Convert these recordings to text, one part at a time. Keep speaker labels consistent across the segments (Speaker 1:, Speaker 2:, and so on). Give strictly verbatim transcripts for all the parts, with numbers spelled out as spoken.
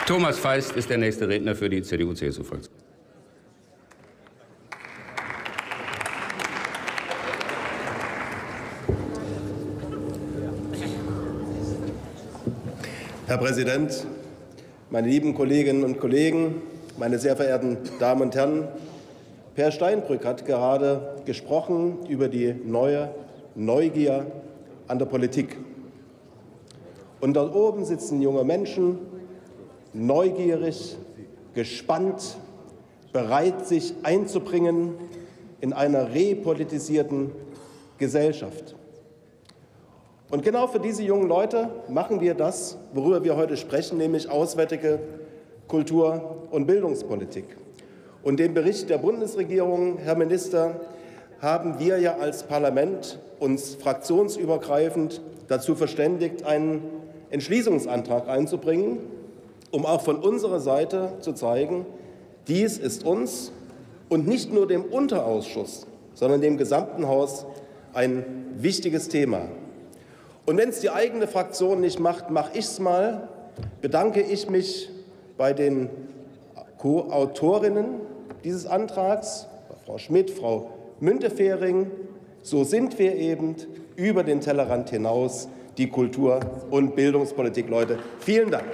Speaker 1: Thomas Feist ist der nächste Redner für die C D U-C S U-Fraktion.
Speaker 2: Herr Präsident, meine lieben Kolleginnen und Kollegen, meine sehr verehrten Damen und Herren! Per Steinbrück hat gerade gesprochen über die neue Neugier an der Politik. Und dort oben sitzen junge Menschen, neugierig, gespannt, bereit, sich einzubringen in einer repolitisierten Gesellschaft. Und genau für diese jungen Leute machen wir das, worüber wir heute sprechen, nämlich auswärtige Kultur- und Bildungspolitik. Und den Bericht der Bundesregierung, Herr Minister, haben wir ja als Parlament uns fraktionsübergreifend dazu verständigt, einen Entschließungsantrag einzubringen, um auch von unserer Seite zu zeigen, dies ist uns und nicht nur dem Unterausschuss, sondern dem gesamten Haus ein wichtiges Thema. Und wenn es die eigene Fraktion nicht macht, mache ich es mal, bedanke ich mich bei den Co-Autorinnen dieses Antrags, Frau Schmidt, Frau Müntefering. So sind wir eben über den Tellerrand hinaus die Kultur- und Bildungspolitik, Leute. Vielen Dank.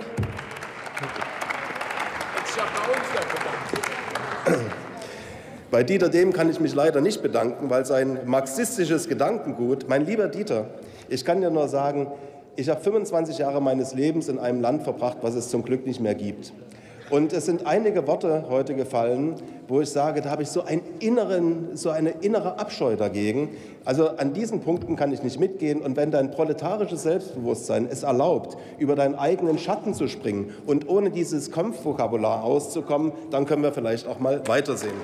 Speaker 2: Bei Dieter Dehm kann ich mich leider nicht bedanken, weil sein marxistisches Gedankengut, mein lieber Dieter, ich kann dir nur sagen, ich habe fünfundzwanzig Jahre meines Lebens in einem Land verbracht, was es zum Glück nicht mehr gibt. Und es sind einige Worte heute gefallen, wo ich sage, da habe ich so, einen inneren, so eine innere Abscheu dagegen. Also an diesen Punkten kann ich nicht mitgehen. Und wenn dein proletarisches Selbstbewusstsein es erlaubt, über deinen eigenen Schatten zu springen und ohne dieses Kampfvokabular auszukommen, dann können wir vielleicht auch mal weitersehen.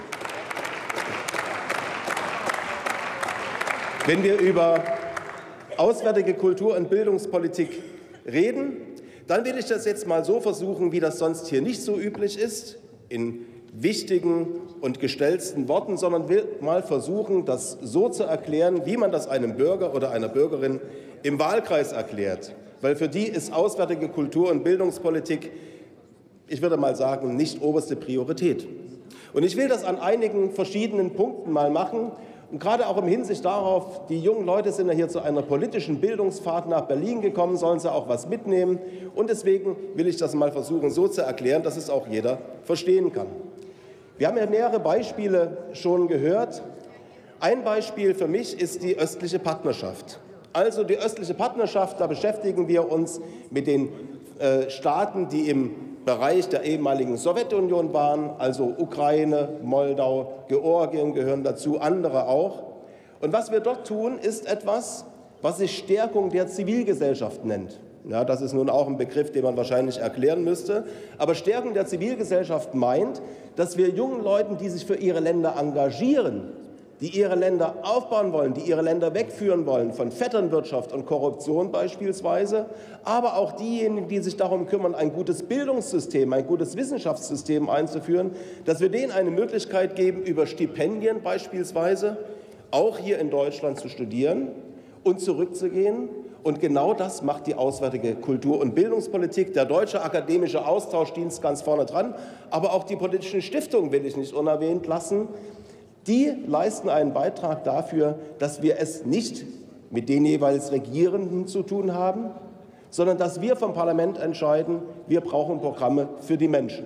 Speaker 2: Wenn wir über auswärtige Kultur- und Bildungspolitik reden, dann will ich das jetzt mal so versuchen, wie das sonst hier nicht so üblich ist, in wichtigen und gestellten Worten, sondern will mal versuchen, das so zu erklären, wie man das einem Bürger oder einer Bürgerin im Wahlkreis erklärt. Weil für die ist auswärtige Kultur- und Bildungspolitik, ich würde mal sagen, nicht oberste Priorität. Und ich will das an einigen verschiedenen Punkten mal machen. Und gerade auch im Hinsicht darauf, die jungen Leute sind ja hier zu einer politischen Bildungsfahrt nach Berlin gekommen, sollen sie auch was mitnehmen. Und deswegen will ich das mal versuchen, so zu erklären, dass es auch jeder verstehen kann. Wir haben ja mehrere Beispiele schon gehört. Ein Beispiel für mich ist die östliche Partnerschaft. Also die östliche Partnerschaft, da beschäftigen wir uns mit den äh, Staaten, die im Bereich der ehemaligen Sowjetunion waren, also Ukraine, Moldau, Georgien gehören dazu, andere auch. Und was wir dort tun, ist etwas, was sich Stärkung der Zivilgesellschaft nennt. Ja, das ist nun auch ein Begriff, den man wahrscheinlich erklären müsste. Aber Stärkung der Zivilgesellschaft meint, dass wir jungen Leuten, die sich für ihre Länder engagieren, die ihre Länder aufbauen wollen, die ihre Länder wegführen wollen von Vetternwirtschaft und Korruption beispielsweise, aber auch diejenigen, die sich darum kümmern, ein gutes Bildungssystem, ein gutes Wissenschaftssystem einzuführen, dass wir denen eine Möglichkeit geben, über Stipendien beispielsweise auch hier in Deutschland zu studieren und zurückzugehen. Und genau das macht die auswärtige Kultur- und Bildungspolitik, der Deutsche Akademische Austauschdienst ganz vorne dran, aber auch die politischen Stiftungen will ich nicht unerwähnt lassen. Die leisten einen Beitrag dafür, dass wir es nicht mit den jeweils Regierenden zu tun haben, sondern dass wir vom Parlament entscheiden, wir brauchen Programme für die Menschen.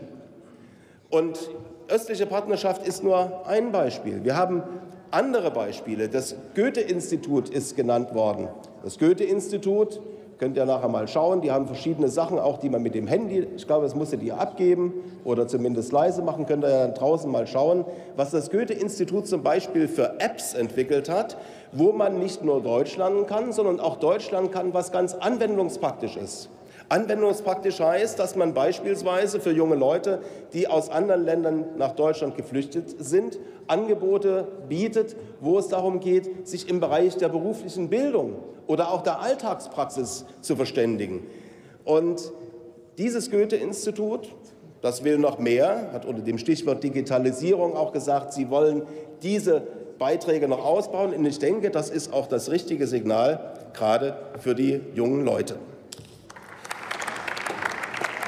Speaker 2: Und östliche Partnerschaft ist nur ein Beispiel. Wir haben andere Beispiele. Das Goethe-Institut ist genannt worden. Das Goethe-Institut, könnt ihr nachher mal schauen, die haben verschiedene Sachen, auch die man mit dem Handy, ich glaube, das musstet ihr abgeben oder zumindest leise machen, könnt ihr ja draußen mal schauen, was das Goethe-Institut zum Beispiel für Apps entwickelt hat, wo man nicht nur Deutsch lernen kann, sondern auch Deutsch lernen kann, was ganz anwendungspraktisch ist. Anwendungspraktisch heißt, dass man beispielsweise für junge Leute, die aus anderen Ländern nach Deutschland geflüchtet sind, Angebote bietet, wo es darum geht, sich im Bereich der beruflichen Bildung oder auch der Alltagspraxis zu verständigen. Und dieses Goethe-Institut, das will noch mehr, hat unter dem Stichwort Digitalisierung auch gesagt, sie wollen diese Beiträge noch ausbauen. Und ich denke, das ist auch das richtige Signal, gerade für die jungen Leute.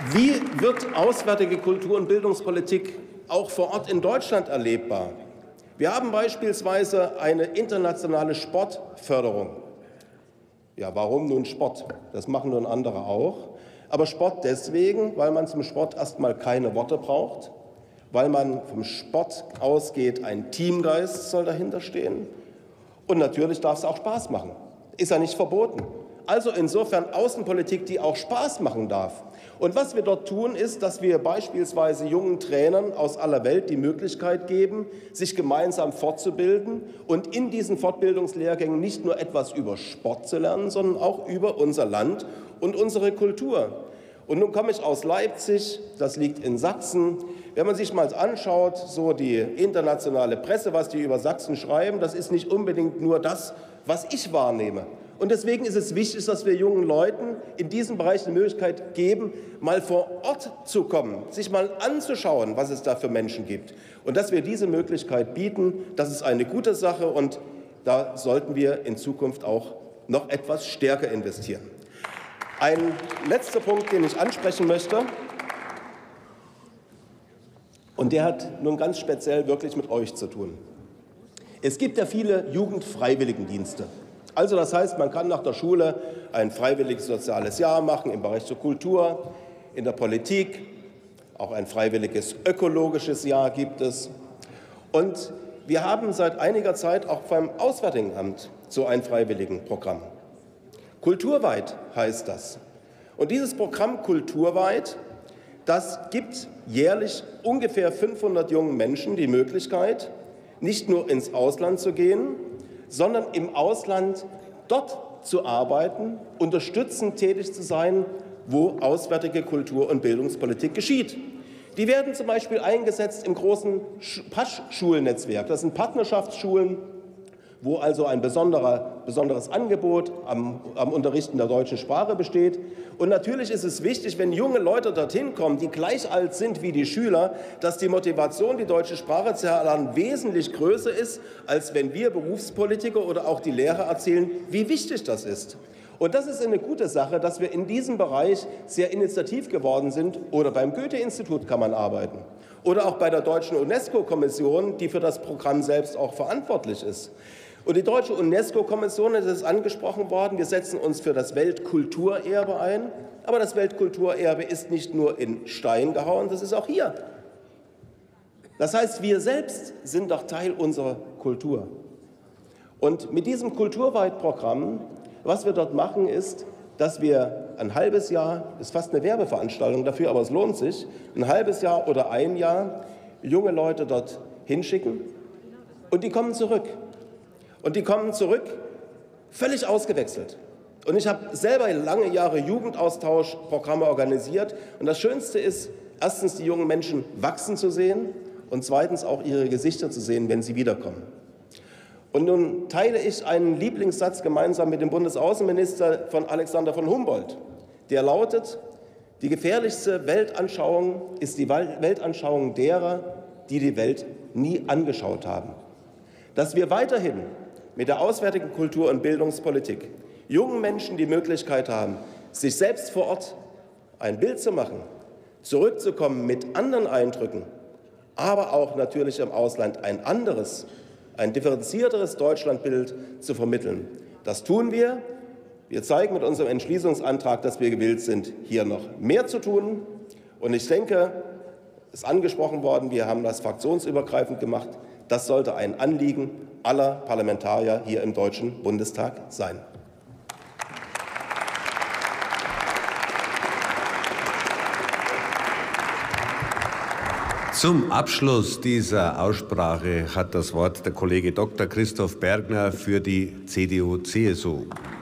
Speaker 2: Wie wird auswärtige Kultur- und Bildungspolitik auch vor Ort in Deutschland erlebbar? Wir haben beispielsweise eine internationale Sportförderung. Ja, warum nun Sport? Das machen nun andere auch. Aber Sport deswegen, weil man zum Sport erstmal keine Worte braucht, weil man vom Sport ausgeht, ein Teamgeist soll dahinter stehen. Und natürlich darf es auch Spaß machen. Ist ja nicht verboten. Also insofern Außenpolitik, die auch Spaß machen darf. Und was wir dort tun, ist, dass wir beispielsweise jungen Trainern aus aller Welt die Möglichkeit geben, sich gemeinsam fortzubilden und in diesen Fortbildungslehrgängen nicht nur etwas über Sport zu lernen, sondern auch über unser Land und unsere Kultur. Und nun komme ich aus Leipzig, das liegt in Sachsen. Wenn man sich mal anschaut, so die internationale Presse, was die über Sachsen schreiben, das ist nicht unbedingt nur das, was ich wahrnehme. Und deswegen ist es wichtig, dass wir jungen Leuten in diesem Bereich eine Möglichkeit geben, mal vor Ort zu kommen, sich mal anzuschauen, was es da für Menschen gibt. Und dass wir diese Möglichkeit bieten, das ist eine gute Sache und da sollten wir in Zukunft auch noch etwas stärker investieren. Ein letzter Punkt, den ich ansprechen möchte, und der hat nun ganz speziell wirklich mit euch zu tun. Es gibt ja viele Jugendfreiwilligendienste. Also das heißt, man kann nach der Schule ein freiwilliges soziales Jahr machen im Bereich der Kultur, in der Politik, auch ein freiwilliges ökologisches Jahr gibt es. Und wir haben seit einiger Zeit auch beim Auswärtigen Amt so ein Freiwilligenprogramm. Kulturweit heißt das. Und dieses Programm Kulturweit, das gibt jährlich ungefähr fünfhundert jungen Menschen die Möglichkeit, nicht nur ins Ausland zu gehen, sondern im Ausland dort zu arbeiten, unterstützend tätig zu sein, wo auswärtige Kultur- und Bildungspolitik geschieht. Die werden zum Beispiel eingesetzt im großen Pasch-Schulnetzwerk. Das sind Partnerschaftsschulen, wo also ein besonderer, besonderes Angebot am, am Unterrichten der deutschen Sprache besteht. Und natürlich ist es wichtig, wenn junge Leute dorthin kommen, die gleich alt sind wie die Schüler, dass die Motivation, die deutsche Sprache zu erlernen, wesentlich größer ist, als wenn wir Berufspolitiker oder auch die Lehrer erzählen, wie wichtig das ist. Und das ist eine gute Sache, dass wir in diesem Bereich sehr initiativ geworden sind. Oder beim Goethe-Institut kann man arbeiten. Oder auch bei der Deutschen UNESCO-Kommission, die für das Programm selbst auch verantwortlich ist. Und die Deutsche UNESCO-Kommission, das ist angesprochen worden, wir setzen uns für das Weltkulturerbe ein. Aber das Weltkulturerbe ist nicht nur in Stein gehauen, das ist auch hier. Das heißt, wir selbst sind doch Teil unserer Kultur. Und mit diesem Kulturweitprogramm, was wir dort machen, ist, dass wir ein halbes Jahr, das ist fast eine Werbeveranstaltung dafür, aber es lohnt sich, ein halbes Jahr oder ein Jahr junge Leute dort hinschicken und die kommen zurück. Und die kommen zurück völlig ausgewechselt. Und ich habe selber lange Jahre Jugendaustauschprogramme organisiert. Und das Schönste ist, erstens die jungen Menschen wachsen zu sehen und zweitens auch ihre Gesichter zu sehen, wenn sie wiederkommen. Und nun teile ich einen Lieblingssatz gemeinsam mit dem Bundesaußenminister von Alexander von Humboldt. Der lautet, die gefährlichste Weltanschauung ist die Weltanschauung derer, die die Welt nie angeschaut haben. Dass wir weiterhin mit der auswärtigen Kultur- und Bildungspolitik jungen Menschen die Möglichkeit haben, sich selbst vor Ort ein Bild zu machen, zurückzukommen mit anderen Eindrücken, aber auch natürlich im Ausland ein anderes, ein differenzierteres Deutschlandbild zu vermitteln. Das tun wir. Wir zeigen mit unserem Entschließungsantrag, dass wir gewillt sind, hier noch mehr zu tun. Und ich denke, es ist angesprochen worden, wir haben das fraktionsübergreifend gemacht. Das sollte ein Anliegen aller Parlamentarier hier im Deutschen Bundestag sein.
Speaker 3: Zum Abschluss dieser Aussprache hat das Wort der Kollege Doktor Christoph Bergner für die C D U C S U.